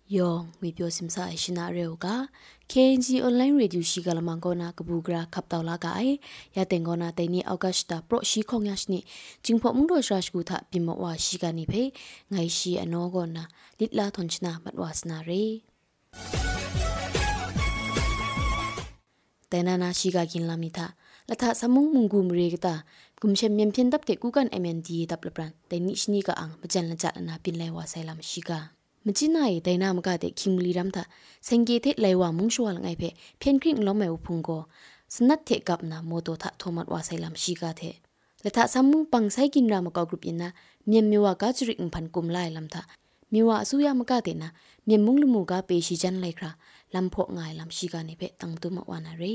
ยองวิบโยสิมซาชินาเรวกา KNG ออนไลน์เรดิโอชิกาลมังกอนากบูกราขับตาวลากายยาเต็งกอนาเตนีออกัสตาโปรชีคงยาชนีจิงพอมุงโดชราชกุทะปิมวาชิกานิเพไงชีอนโนกอนาลิดลาทอนชนามัดวาสนาเรแต่นานาชิกากินลามิทาละทะสมุงมุงกุมเรกตากุมเชมเมียนเพียนตับเตกูกัน MNDAA ตับละปรันแต่นิชนีกาอังมจันละจัดนาปินไลวาไซลามชิกามจินายแต่นามกาเตคิมลีรัมทาเซงเกเทไลวามุงชัวลงไอเพเพียนคริงล้อมไม่อุพุงโกสนัดเทกับนาโมโตทะโทมัดวาไซลามชิกาเทละทะสมุงปังไซกินรามกากรุปยินนะเมียนมิวากาจริกพันกุมไลลัมทามิวาสุยามกาเตนะเมียนมุงลมูกาเปชิจันไลคราลำพกไงลำชิกาเนเพตังตุมวานาเร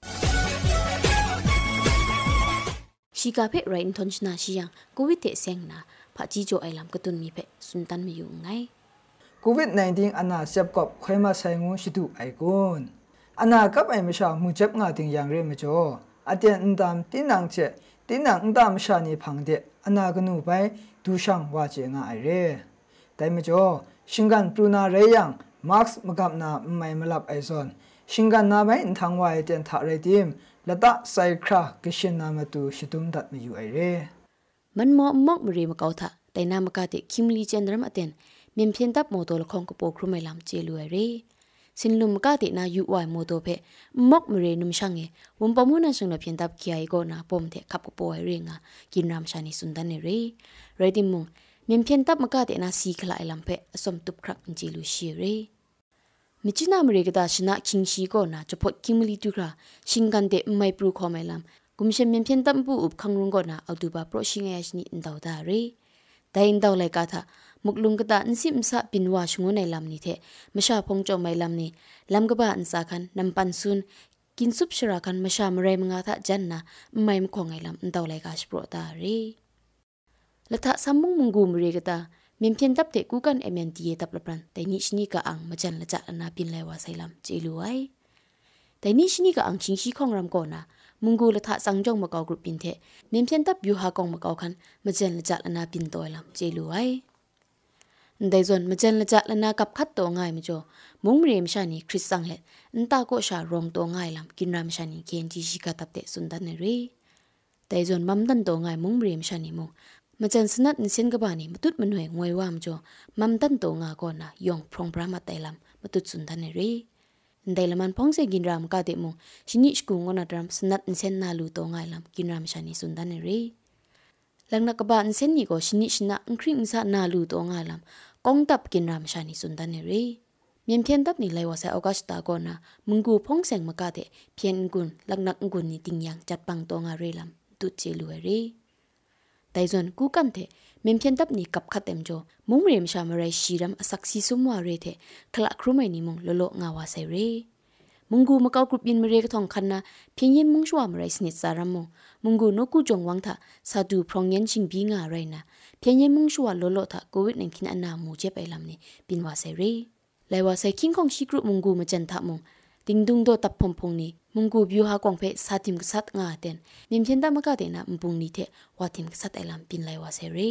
ชิกาเพไรน์ทอนชนาชิยังโควิดเตเซงนาพะจีโจไอลำกตุนมีเพสุนตันมีอยู่ไง COVID-19 อันน่าเสียบกับใครมาใส่งูชิดุไอกุนอันน่ากับไอไม่ชามูเจ็บงาติงอย่างเร่ไม่จ่ออาเดียนตามตีนังเจตีนังตามชานีพังเดอันน่ากนูไปดูช่างว่าเจงาไอเร่แต่ไม่จ่อชิงกันปรูนาเรียงมาร์คส์มกับนาไม่มาลับไอซอนชิงกันนาไปอินทางวายเตียนทาเรติมและตาไซครากิชินนามาตูชิตุมดัดไม่อยู่ไอเร่มันมอมอกมรีมกาวทะแต่นามกาเตคิมลีเจนดรัมอเตนเมียนเพียนตับโมโตละคองกโปครุไมลำเจลุเอเรสินลุมกาเตนายูวายโมโตเพมอกมรีนุมช่างเอวันปมุนาช่างละเพียนตับเคียไอโกนาปมเทขับกโปไอเรงากินรามชานิสุนดันเอเรไรดิมุงเมียนเพียนตับมกาเตนาซีคลาไอลำเพสมตุบครักเจลุเชียเรมิจินามเรกดาชนะคิงชีโกนาจะพดคิมลีตุกราชิงกันเตไม่ปรูคอไมลำกุมเชมเมียนเพียนตับปูอุบคังรุงโกนาเอาดูบาโปรชิงไอชนิอินดาวดาเรแต่อินดาวไลกาทามุกลุงกตาอินซิมซาปินวาชงในลำนี้เถมชาพงจอไม่ลำนี้ลำกบ้าอินสาคันนำปันซุนกินซุปชราคันมชามเรมงาทะจันนะไม่มคงไงลำอินดาวไลกาสโปรตาเรละทะสมุงมุงกุมเรกตาเมียนเพียนตับเตกูกันMNDAAตับละปรันแต่นิชนีกาอังมาจันละจัดนาปินไลวาไซลำเจลุไอแต่นิชนีกาอังชิงชีของรำก่อนนะมุงกูละทะสังจงมากากรุปินเทเมียนเพียนตับยูฮากองมากาคันมาจันละจัดนาปินตัวลำเจลุไอได้ส่วนมาเจนละจัดละนากับคัดตัวง่ายมั้ยจ่อมุงเรียมชานีคริสซังเล็ดอันตาโกชารองตัวง่ายลำกินรามชานีKNGชิกาตับเตสุนดันเนรีแต่ส่วนมัมดันตัวง่ายมุงเรียมชานีมุงมาเจนสนัดนิเซนกบานีมาตุดมันหวยงวยว่ามจ่อมัมดันตัวง่ายก่อนนะยองพรองพระมาไตลำมาตุดสุนดันเนรีได้ละมันพองเสกินรามกาเตมุงชินิชกุงอนดรามสนัดนิเซนนาลูตัวง่ายลำกินรามชานีสุนดันเนรีหลังนักบานิเซนนี่ก็ชินิชนะอังคริงซานาลูตัวง่ายลำกองตับกินรามชานิสุนดันเนรีเมียนเพียนตับนี่ไลวาเซออกัสตาก่อนนะมึงกูพงเสงมากาเตเพียนกุนลักนักกุนนี่ติงยังจัดปังตัวงาเรลำตุดเจลุเอรีแต่ส่วนกูกันเถเมียนเพียนตับนี่กับขัดเต็มโจมุงเรียมชามไรชีรัมอสักซีซุมวาเรเถคละครูไม่นี่มุงโลโลงาวาเซเรมุงกูมากากรุบยินมเรกทองคันนะเพียงยินมุงชัวมไรสนิทสารัมมุงกูนกูจงวังทะสาดูพรองยันชิงบีงาไรนะเพียงยินมุงชัวโลโลทะโควิด19อันนามูเจ็บไอลำนี่ปินวาเซเรไลวาเซคิงของชิกรุมุงกูมาจันทะมุงติงดุงโดตับพงพงนี่มุงกูบิวฮากองเพสาติมกษัตงาเตนมิมเพียนตามกาเตนะมุงนี่เทวาติมกษัตไอลำปินไลวาเซเร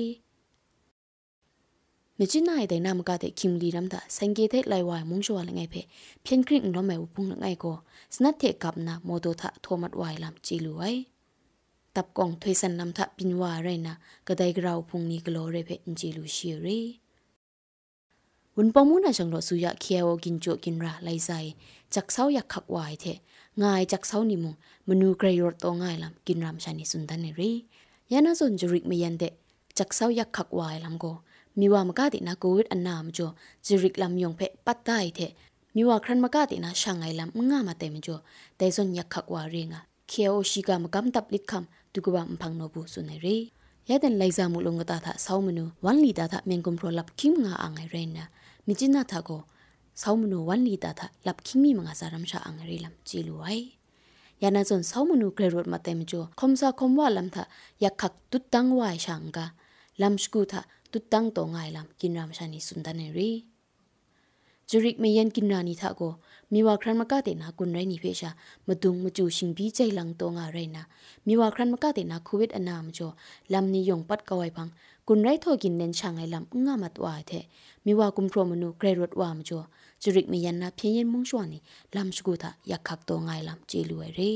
เมจินายแต่นามกาเตคิมลีรัมดาสังเกตไลวายมุงชัวละไงเพเพียนคริงล้อมไม่อุปงละไงก็สนัดเทกับนะโมโตทะโทมัดวายลำจีลุไอตับกองถอยสันนำทะปินวาไรนะก็ได้กราวพุงนี้กลอเรเพนจีลุเชียเรวันปมุนาจังหลอสุยะเคียวกินโจกินราไลไซจักเซาอยากขักวายเทง่ายจักเซานิมุงมนูไกรรตัวง่ายลำกินรามชานิสุนดันเนรียานาซนจริกเมียนเดจักเซาอยากขักวายลำโกมีว่ามกาตินาโควิดอันนามจ่อจริกลำยองเพปัดได้เทมีว่าครันมกาตินาช่างไอลำง่ามาเต็มจ่อแต่ส่วนอยากขักวาเรงะเคียวชิกามกำตับลิดคำตุกบะมพังโนบุสุนเรยาเดนไลซามุลงกตาทะเซามนูวันลีตาทะเมนกุมโปรลับคิมงาอังไอเรนะมิจินาทะโกเซามนูวันลีตาทะลับคิมมีมังอาสารัมชาอังเรลัมจิลุไอยานาซนเซามนูเกรรดมาเต็มจ่อคมซาคมว่าลำทะอยากขักตุดตังวายช่างกาลำสกูทะตุดตังตัวง่ายลำกินรามชานิสุนดันเนรีจุริกไม่ยันกินนานิทะโกมีว่าครั้นมากาเตนะกุนไรนี่เพชามาดุงมาจูชิงบีใจหลังตัวงาไรนะมีว่าครั้นมากาเตนะโควิดอนามจ่อลำนิยงปัดกวายพังกุนไรทอกินเน้นช่างไอลำงามัดว่าเทมีว่ากุมพรมนุเกรรดว่ามาจ่อจุริกไม่ยันนะเพียงยันมุงชวนี่ลำสกุตะอยากขักตัวงายลำเจลวยเร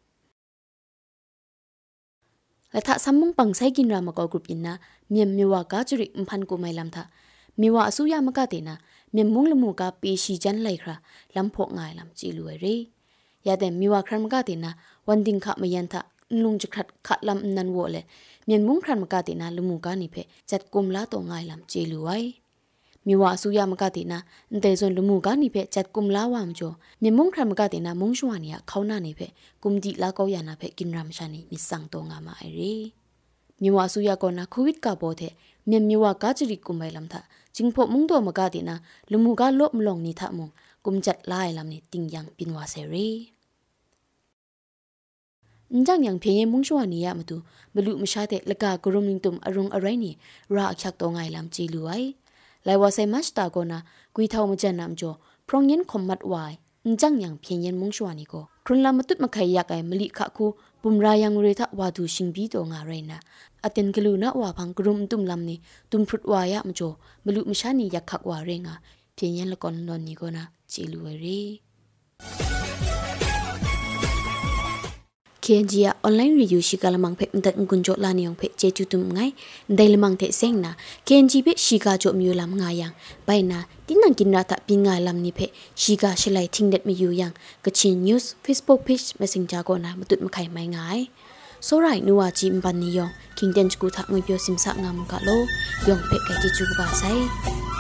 และถ้าซ้ำมุงปังใช้กินรามากอกรุปอินนะเมียมมีว่ากาจุริกพันกูไม่ลำทะมีว่าสุยามากาเตนะเมียมมุงละมูกาปีชีจันไลคราลำพกง่ายลำจีรวยเรยาแต่มีว่าครั้นมากาเตนะวันดิงขะไม่ยันทะลุงจะขัดลำนันโวเลยเมียนมุงครั้นมากาเตนะละมูกานี่เพจัดกุมลาตัวง่ายลำจีรวยมีว่าสุยามากาเตนะแต่ส่วนละมูกานี่เพจัดกุมลาวามจ่อเมียนมุงครั้นมากาเตนะมุงชวานี่เขาหน้านี่เพกุมดีลาเกาอยานาเพกินรำชานี่มิสังตัวงามาไอเรมีว่าสุยากรนะโควิดกาโบเทเมียนมีว่ากาจริกุมไม่ลำทะจึงพบมุงตัวมากาเตนะละมูกาลบมลงนิทะมุงกุมจัดลายลำนี่ติงยังปินวาเซรีจังยังเพียงมุงชวานี่ยามาดูบลุมชาเตละกากรุมลิงตุมอรุงอะไรนี่ราอักยักตัวไงลำจีรวยไลว่าไซมัชตากนะกุยเท่ามาจันนำจ่อพรองยันคอมมัดวายจังยังเพียงยันมุงชวานี่ก็ครุนลามาตุดมาไขยักไอมลิขะคูปุมรายังเรทะวาดูชิงบีตัวงาไรนะอเตนกลูนะว่าพังกรุมตุมลำนี่ตุมพรุดวายะมจ่อบลุมชานี่ยักขักวาเรงะเพียงยันละก่อนนอนนี่ก็นะจีรวยเรKNG online review shika lamang phe mdat ngunjo la niong phe chechu tum ngai dai lamang the seng na KNG be shika jo myu lam nga yang bai na tinang kin na ta pin nga lam ni phe shika shlai thing that me yu yang kachin news Facebook page messenger ko na mutut makai mai ngai so right nuwa chi mban ni yong king den chu tha ngoi pyo sim sa ngam ka lo yong phe kai chi chu ba sai